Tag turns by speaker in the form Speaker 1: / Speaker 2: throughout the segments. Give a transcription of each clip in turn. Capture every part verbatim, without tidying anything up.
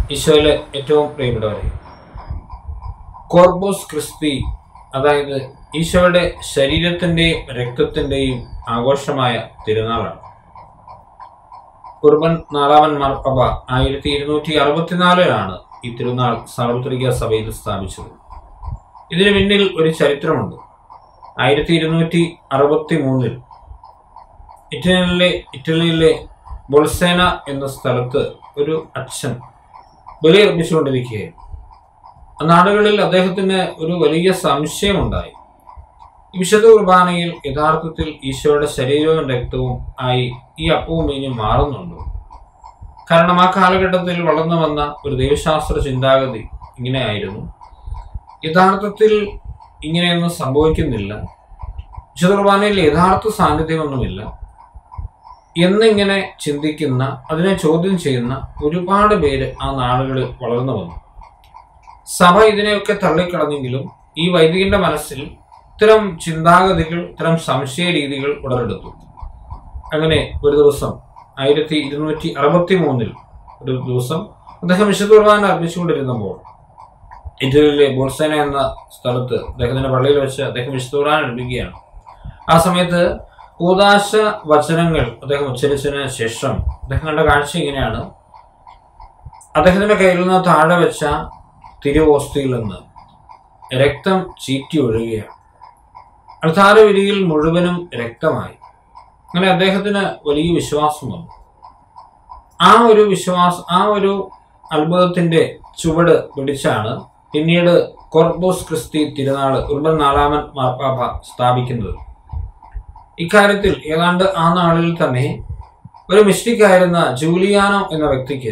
Speaker 1: ഈശോയിലെ ഏറ്റവും പ്രിയപ്പെട്ടവരെ, കോർപ്പസ് ക്രിസ്തി, അതായത് ഈശോയുടെ ശരീരത്തിൻ്റെയും രക്തത്തിൻ്റെയും ആഘോഷമായ തിരുനാളാണ്. ഉർബൻ നാലാമൻ മാർപ്പാപ്പ ആയിരത്തി ഇരുന്നൂറ്റി അറുപത്തിനാലിലാണ് ഈ തിരുനാൾ സാർവത്രിക സഭയിൽ സ്ഥാപിച്ചത്. ഇതിന് പിന്നിൽ ഒരു ചരിത്രമുണ്ട്. ആയിരത്തി ഇരുന്നൂറ്റി അറുപത്തി മൂന്നിൽ ഇറ്റലിയിലെ ഇറ്റലിയിലെ ബൊൾസേന എന്ന സ്ഥലത്ത് ഒരു അച്ഛൻ ബലിയർപ്പിച്ചുകൊണ്ടിരിക്കുകയായിരുന്നു. ആ നാടുകളിൽ അദ്ദേഹത്തിന് ഒരു വലിയ സംശയമുണ്ടായി. വിശുദ്ധ കുർബാനയിൽ യഥാർത്ഥത്തിൽ ഈശോയുടെ ശരീരവും രക്തവും ആയി ഈ അപ്പവും മീനും മാറുന്നുണ്ടോ? കാരണം ആ കാലഘട്ടത്തിൽ വളർന്നു വന്ന ഒരു ദൈവശാസ്ത്ര ചിന്താഗതി ഇങ്ങനെയായിരുന്നു: യഥാർത്ഥത്തിൽ ഇങ്ങനെയൊന്നും സംഭവിക്കുന്നില്ല, വിശുദ്ധ കുർബാനയിൽ യഥാർത്ഥ സാന്നിധ്യമൊന്നുമില്ല എന്നിങ്ങനെ ചിന്തിക്കുന്ന, അതിനെ ചോദ്യം ചെയ്യുന്ന ഒരുപാട് പേര് ആ നാടുകളിൽ വളർന്നു വന്നു. സഭ ഇതിനെയൊക്കെ തള്ളിക്കളഞ്ഞെങ്കിലും ഈ വൈദികന്റെ മനസ്സിൽ ഇത്തരം ചിന്താഗതികൾ, ഇത്തരം സംശയ രീതികൾ ഉടലെടുത്തു. അങ്ങനെ ഒരു ദിവസം ആയിരത്തി ഇരുന്നൂറ്റി അറുപത്തി മൂന്നിൽ ഒരു ദിവസം അദ്ദേഹം വിശുദ്ധ കുർബാന അർപ്പിച്ചുകൊണ്ടിരുന്നപ്പോൾ ഇറ്റലിയിലെ ബൊൾസേന എന്ന സ്ഥലത്ത് അദ്ദേഹത്തിന്റെ പള്ളിയിൽ വെച്ച് അദ്ദേഹം വിശുദ്ധ കുർബാന അർപ്പിക്കുകയാണ്. ആ സമയത്ത് കൂദാശ വചനങ്ങൾ അദ്ദേഹം ഉച്ചരിച്ചതിന് ശേഷം അദ്ദേഹം കണ്ട കാഴ്ച ഇങ്ങനെയാണ്: അദ്ദേഹത്തിന്റെ കയ്യിൽ നിന്ന് താഴെ വെച്ച തിരുവോസ്തിയിൽ നിന്ന് രക്തം ചീറ്റി ഒഴുകുകയാണ്. അൾത്താരവിരിയിൽ മുഴുവനും രക്തമായി. അങ്ങനെ അദ്ദേഹത്തിന് വലിയ വിശ്വാസം വന്നു. ആ ഒരു വിശ്വാസം, ആ ഒരു അത്ഭുതത്തിന്റെ ചുവട് പിടിച്ചാണ് പിന്നീട് കോർപ്പസ് ക്രിസ്തി തിരുനാള് ഉർബൻ നാലാമൻ മാർപ്പാപ്പ സ്ഥാപിക്കുന്നത്. ഇക്കാര്യത്തിൽ ഏതാണ്ട് ആ നാളിൽ തന്നെ ഒരു മിസ്റ്റിക്കായിരുന്ന ജൂലിയാനോ എന്ന വ്യക്തിക്ക്,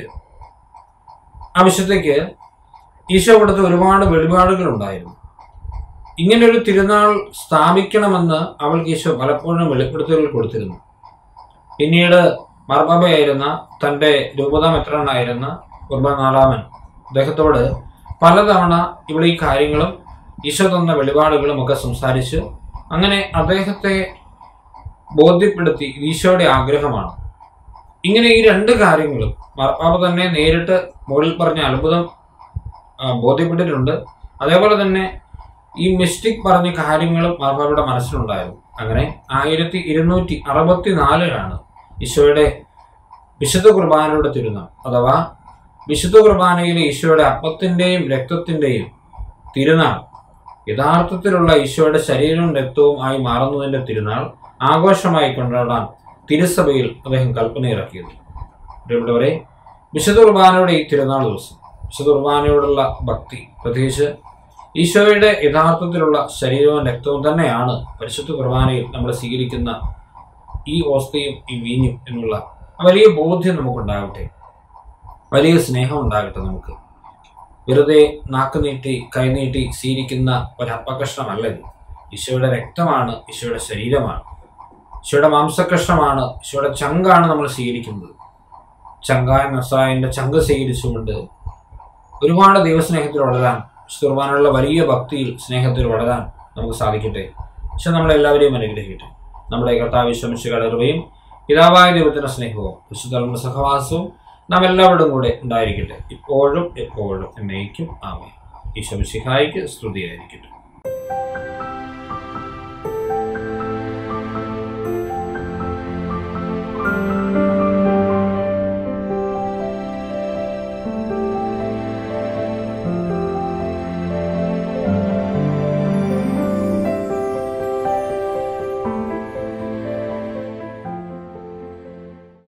Speaker 1: ആ വിശുദ്ധയ്ക്ക് ഈശോ കൊടുത്ത ഒരുപാട് വെളിപാടുകൾ ഉണ്ടായിരുന്നു. ഇങ്ങനൊരു തിരുനാൾ സ്ഥാപിക്കണമെന്ന് അവൾക്ക് ഈശോ പലപ്പോഴും വെളിപ്പെടുത്തലുകൾ കൊടുത്തിരുന്നു. പിന്നീട് മാർപ്പാപ്പയായിരുന്ന തൻ്റെ രൂപതാ മെത്രാനായിരുന്ന ഉർബൻ നാലാമൻ അദ്ദേഹത്തോട് പലതവണ ഇവിടെ ഈ കാര്യങ്ങളും ഈശോ തന്ന വെളിപാടുകളും ഒക്കെ സംസാരിച്ച് അങ്ങനെ അദ്ദേഹത്തെ ബോധ്യപ്പെടുത്തി ഈശോയുടെ ആഗ്രഹമാണ്. ഇങ്ങനെ ഈ രണ്ട് കാര്യങ്ങളും മാർപ്പാപ്പ തന്നെ നേരിട്ട് മുകളിൽ പറഞ്ഞ അത്ഭുതം ബോധ്യപ്പെട്ടിട്ടുണ്ട്. അതേപോലെ തന്നെ ഈ മിസ്റ്റിക് പറഞ്ഞ കാര്യങ്ങളും മാർപ്പാപ്പയുടെ മനസ്സിലുണ്ടായിരുന്നു. അങ്ങനെ ആയിരത്തി ഇരുന്നൂറ്റി അറുപത്തി നാലിലാണ് ഈശോയുടെ വിശുദ്ധ കുർബാനയുടെ തിരുനാൾ, അഥവാ വിശുദ്ധ കുർബാനയിലെ ഈശോയുടെ അപ്പത്തിൻ്റെയും രക്തത്തിൻ്റെയും തിരുനാൾ, യഥാർത്ഥത്തിലുള്ള ഈശോയുടെ ശരീരവും രക്തവും ആയി മാറുന്നതിൻ്റെ തിരുനാൾ ആഘോഷമായി കൊണ്ടാടാൻ തിരുസഭയിൽ അദ്ദേഹം കൽപ്പന ഇറക്കിയത്. പ്രിയപ്പെട്ടവരെ, വിശുദ്ധ കുർബാനയുടെ ഈ തിരുനാൾ ദിവസം വിശുദ്ധ കുർബാനയോടുള്ള ഭക്തി, പ്രത്യേകിച്ച് ഈശോയുടെ യഥാർത്ഥത്തിലുള്ള ശരീരവും രക്തവും തന്നെയാണ് പരിശുദ്ധ കുർബാനയിൽ നമ്മൾ സ്വീകരിക്കുന്ന ഈ ഓസ്തിയും ഈ വീഞ്ഞും എന്നുള്ള വലിയ ബോധ്യം നമുക്കുണ്ടാകട്ടെ, വലിയ സ്നേഹം ഉണ്ടാകട്ടെ. നമുക്ക് വെറുതെ നാക്ക് നീട്ടി കൈനീട്ടി സ്വീകരിക്കുന്ന ഒരപ്പകഷ്ണമല്ല ഇത്. ഈശോയുടെ രക്തമാണ്, ഈശോയുടെ ശരീരമാണ്, ഈശോയുടെ മാംസകഷ്ണമാണ്, ഈശോയുടെ ചങ്കാണ് നമ്മൾ സ്വീകരിക്കുന്നത്. ചങ്കായ നസ്രായന്റെ ചങ്ക് സ്വീകരിച്ചുകൊണ്ട് ഒരുപാട് ദൈവസ്നേഹത്തിൽ വളരാൻ, കുർബാനയുള്ള വലിയ ഭക്തിയിൽ സ്നേഹത്തിൽ വളരാൻ നമുക്ക് സാധിക്കട്ടെ. പക്ഷെ നമ്മളെല്ലാവരെയും അനുഗ്രഹിക്കട്ടെ. നമ്മുടെ കർത്താവ് ഈശോമിശിഹായുടെ കൃപയും പിതാവായ ദൈവത്തിന്റെ സ്നേഹവും വിശുദ്ധ സഹവാസവും നാം എല്ലാവരുടെയും കൂടെ ഉണ്ടായിരിക്കട്ടെ, ഇപ്പോഴും എപ്പോഴും എന്നേക്കും. ആമേൻ. ഈശോമിശിഹായ്ക്ക് സ്തുതിയായിരിക്കട്ടെ.